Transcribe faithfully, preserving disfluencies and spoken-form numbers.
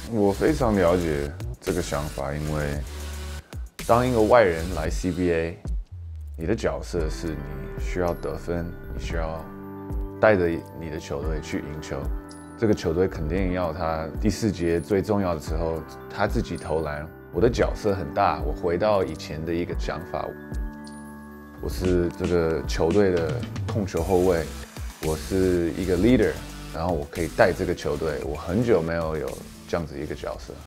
我非常了解这个想法，因为当一个外人来 C B A， 你的角色是你需要得分，你需要带着你的球队去赢球。这个球队肯定要他第四节最重要的时候，他自己投篮。我的角色很大，我回到以前的一个想法，我是这个球队的控球后卫，我是一个 leader， 然后我可以带这个球队。我很久没有有这样子一个角色。